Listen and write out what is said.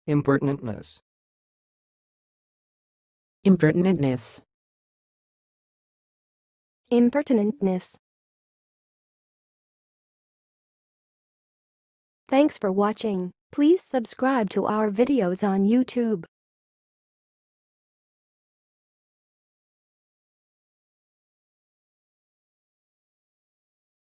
impertinentness, impertinentness, impertinentness. Thanks for watching. Please subscribe to our videos on YouTube.